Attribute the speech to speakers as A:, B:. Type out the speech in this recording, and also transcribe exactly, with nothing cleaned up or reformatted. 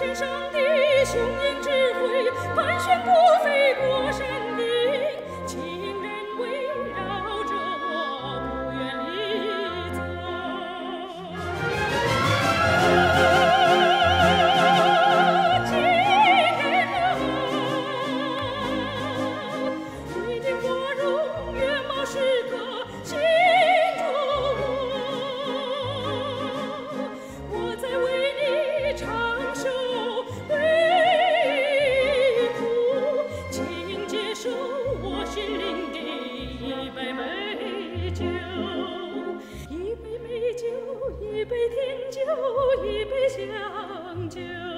A: 先生的雄鹰智慧，盘旋不飞过山顶，情人围绕着我不愿离走。情人啊，你的花容月貌时刻心中我，我在为你唱首对谱，请接受我心灵的一杯美酒，一杯美酒，一杯甜酒，一杯香酒。